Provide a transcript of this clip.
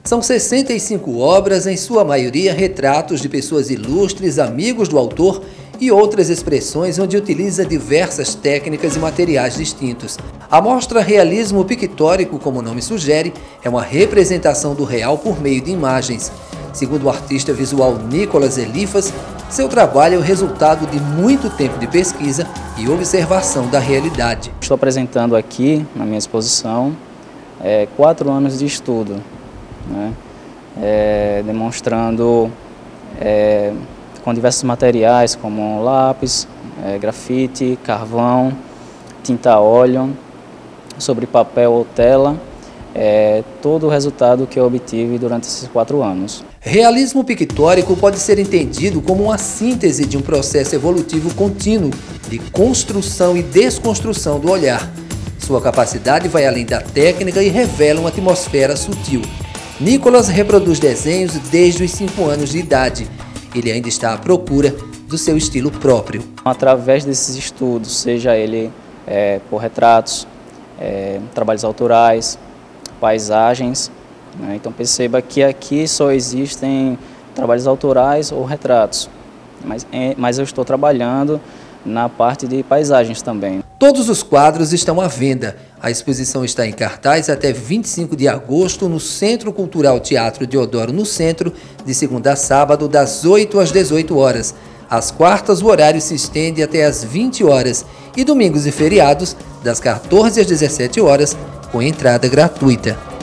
São 65 obras, em sua maioria retratos de pessoas ilustres, amigos do autor e outras expressões onde utiliza diversas técnicas e materiais distintos. A mostra Realismo Pictórico, como o nome sugere, é uma representação do real por meio de imagens. Segundo o artista visual Nicolas Elifas, seu trabalho é o resultado de muito tempo de pesquisa e observação da realidade. Estou apresentando aqui, na minha exposição, 4 anos de estudo, né? Demonstrando com diversos materiais como lápis, grafite, carvão, tinta a óleo, sobre papel ou tela, todo o resultado que eu obtive durante esses 4 anos. Realismo pictórico pode ser entendido como uma síntese de um processo evolutivo contínuo de construção e desconstrução do olhar. Sua capacidade vai além da técnica e revela uma atmosfera sutil. Nicolas reproduz desenhos desde os 5 anos de idade. Ele ainda está à procura do seu estilo próprio. Através desses estudos, seja ele por retratos, trabalhos autorais, paisagens, né? Então perceba que aqui só existem trabalhos autorais ou retratos, mas eu estou trabalhando na parte de paisagens também. Todos os quadros estão à venda. A exposição está em cartaz até 25 de agosto no Centro Cultural Teatro Deodoro, no centro, de segunda a sábado, das 8 às 18 horas. Às quartas, o horário se estende até às 20 horas e domingos e feriados, das 14 às 17 horas, com entrada gratuita.